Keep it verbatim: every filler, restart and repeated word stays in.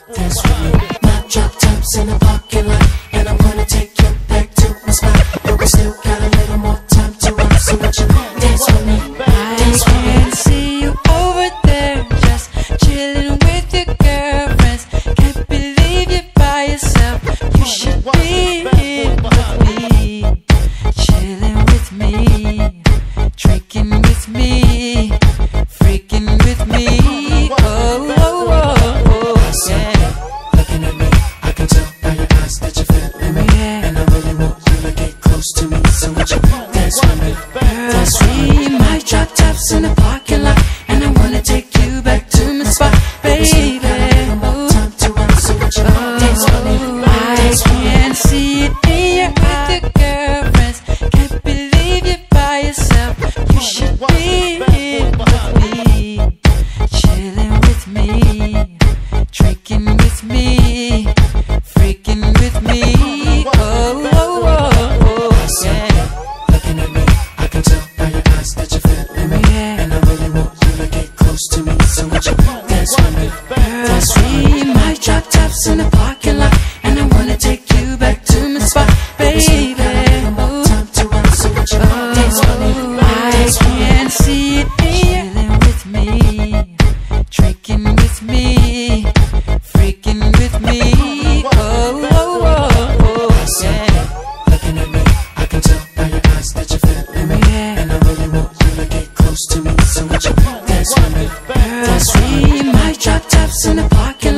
dance with me. My drop tops in the parking lot, and I'm gonna take you back to my spot. But we still got a little more time to rock, so would you dance with me? Dance with me. I can see you over there, just chilling with your girlfriends. Can't believe you're by yourself. You should be here with me, chilling with me, drinking with me, freaking with me. Oh, oh, oh, oh, yeah. Looking at me, I can tell by your eyes that you're feeling me, Yeah. and I really want you to get close to me. So would you dance with me? Dance with me. See my drop tops in the parking lot, and I wanna take you back to my spot, baby. Oh, Time to rock, so would you dance with me? I can see it in your eyes. With your girlfriends, can't believe you're by yourself. You should be here with me, chilling with me, drinking with me, freaking with me. Oh, oh, oh, oh, yeah. Looking at me, I can tell by your eyes that you're feeling me, Yeah. and I really want you to get close to me. So would you dance with me? Dance with me. See my drop tops in the parking lot, and I wanna take you back to my spot, baby. Oh, Time to rock, so would you dance with me? I can see it chilling with me, drinking with me, freaking with me. Oh, oh, oh, oh, yeah. Looking at me, I can tell by your eyes that you're feeling me, Yeah. and I really want you to get close to me. So would you dance with me? Dance with me. See my drop tops in the parking